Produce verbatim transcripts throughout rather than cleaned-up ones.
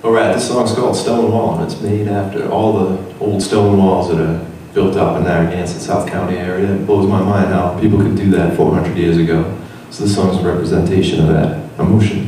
Alright, this song's called Stonewall, and it's made after all the old stone walls that are built up in Narragansett, South County area. It blows my mind how people could do that four hundred years ago. So this song's a representation of that emotion.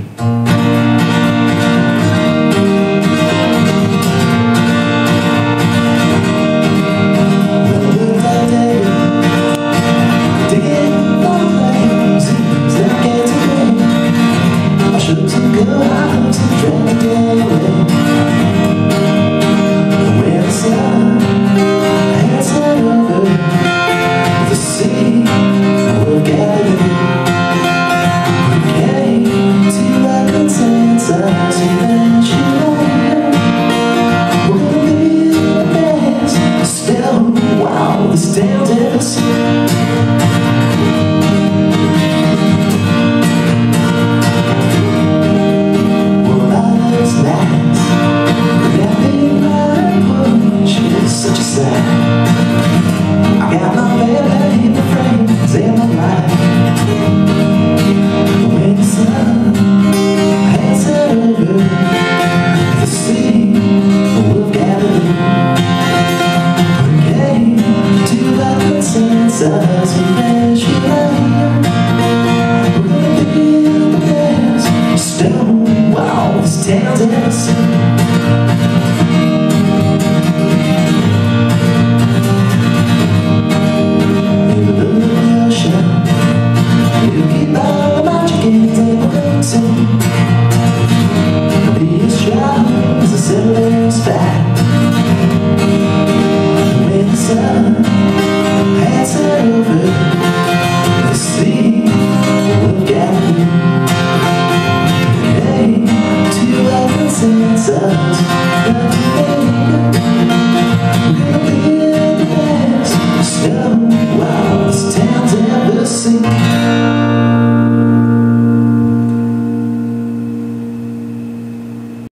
Stonewall, this town's innocent. In the middle of the ocean, you keep all about your games and works in. Be as strong as the silver spot. When the sun has set over the sea, will gather you. Since us, we're gonna build the best stone.